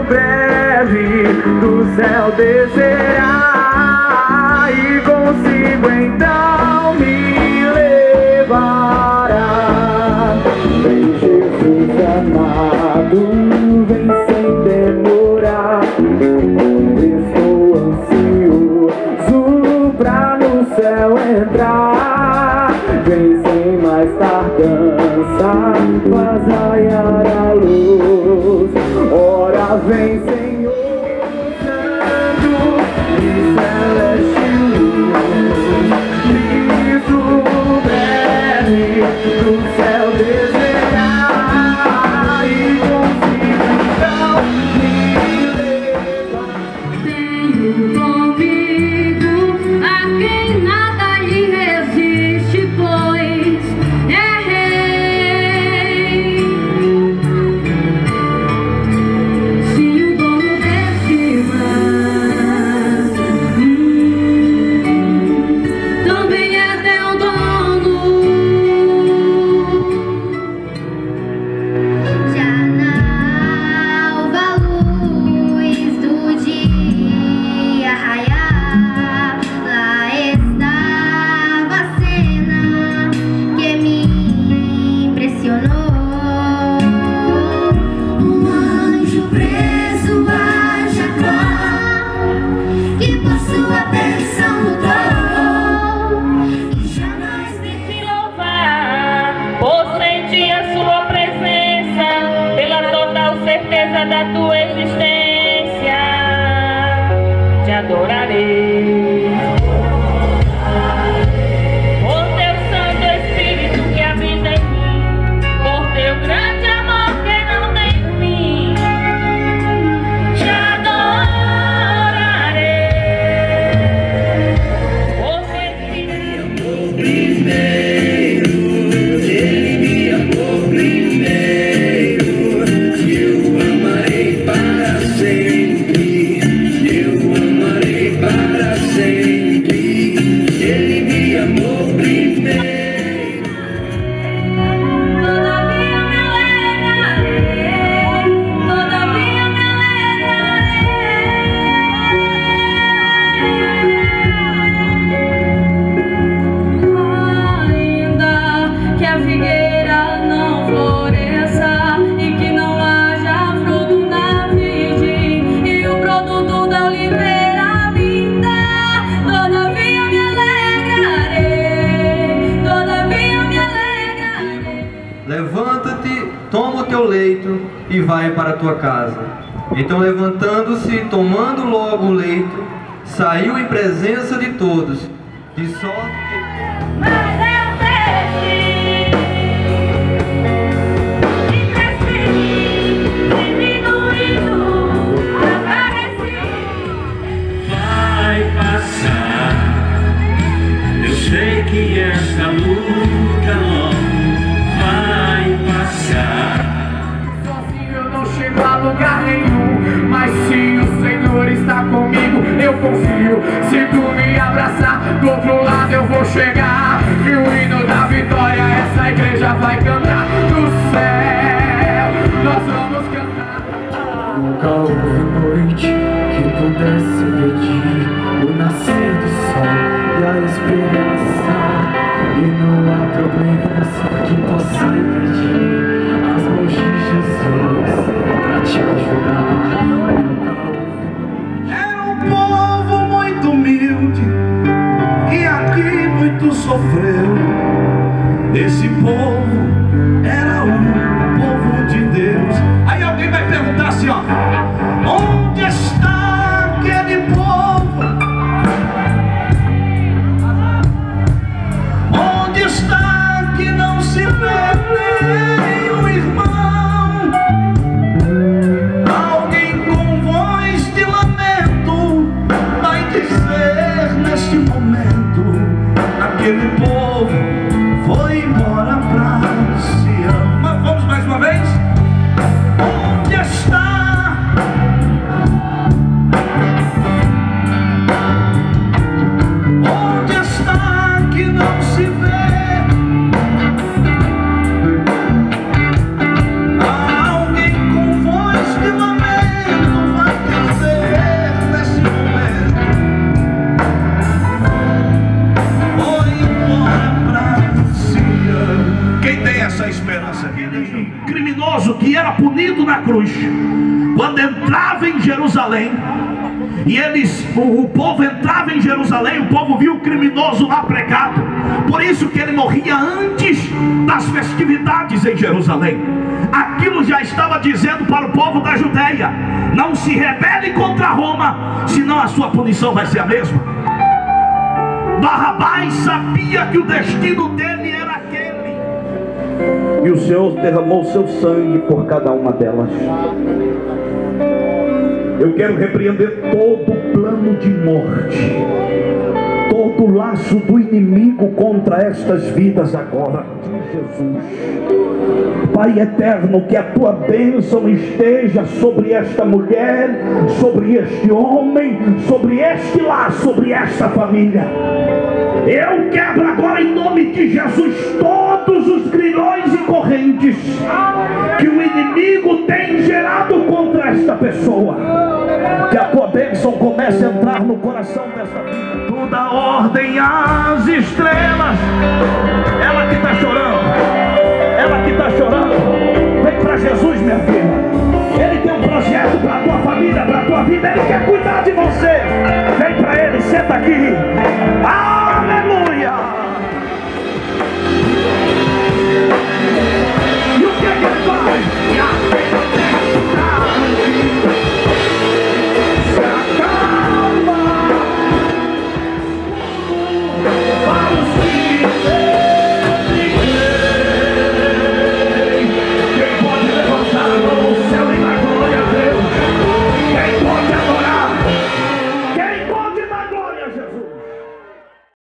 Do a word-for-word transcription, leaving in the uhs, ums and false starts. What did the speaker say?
breve do céu descerá e consigo então me levará. Vem Jesus amado, vem sem demorar. Estou ansioso pra no céu entrar. Vem sem mais tardança, faz raiar a luz. Ora vem, Senhor Santo e celeste luz. Cristo breve do céu descerá e consigo então me levar. Tenho comigo a quem nada lhe resiste, pois é rei. Se o dono deste mar hum, também é teu dono. Já na alva luz do dia raiar, lá estava a cena que me impressionou. Um anjo preso a Jacó, que por sua bênção lutou e jamais me louvar, por sentir a sua presença, pela total certeza da tua existência, te adorarei. Por teu Santo Espírito que habita em mim, por teu grande amor que não tem fim, te adorarei. Porque Ele me amou primeiro, Ele me amou primeiro, eu amarei para sempre, eu amarei para sempre, Ele me amou primeiro. Todavia me alegrarei, todavia me alegrarei. Ainda que a figueira não floresça e que não haja fruto na vide e o produto da oliveira vinda, todavia me alegrarei, todavia me alegrarei. Levanta-te, toma o teu leito e vai para a tua casa. Então, levantando-se, tomando logo o leito, saiu em presença de todos, de sorte que... Mas eu cresci, e cresci, diminuindo, apareci. Vai passar, eu sei que essa luta logo vai passar. Sozinho eu não chego a lugar nenhum, mas se o Senhor está comigo, eu confio. Se tu me abraçar, do outro lado eu vou chegar. E o hino da vitória, essa igreja vai cantar. No céu, nós vamos cantar. Nunca houve noite que pudesse pedir o nascer do sol e a esperança. E não há problemas que possa impedir as mãos de Jesus pra te ajudar. Era um povo muito humilde e aqui muito sofreu. Esse povo era o povo de Deus. Aí alguém vai perguntar assim, ó: onde está aquele povo? Onde está que não se vê nem o irmão? Alguém com voz de lamento vai dizer neste momento: aquele povo foi embora pra Sião. Mas vamos mais uma vez? Onde está quando entrava em Jerusalém, e eles, o, o povo entrava em Jerusalém, o povo viu o criminoso lá pregado. Por isso que ele morria antes das festividades em Jerusalém. Aquilo já estava dizendo para o povo da Judeia: não se rebele contra Roma, senão a sua punição vai ser a mesma. Barrabás sabia que o destino dele era aquele, e o Senhor derramou seu sangue por cada uma delas. Eu quero repreender todo o plano de morte, todo o laço do inimigo contra estas vidas agora, Jesus. Pai eterno, que a tua bênção esteja sobre esta mulher, sobre este homem, sobre este lar, sobre esta família. Eu quebro agora em nome de Jesus todos os grilhões e correntes que o inimigo tem gerado contra esta pessoa. Que a tua bênção comece a entrar no coração desta vida. Tu dá ordem às estrelas. Ela que está chorando, ela que está chorando, vem para Jesus, minha filha. Ele tem um projeto para a tua família, para a tua vida. Ele quer cuidar de você. Vem para ele, senta aqui.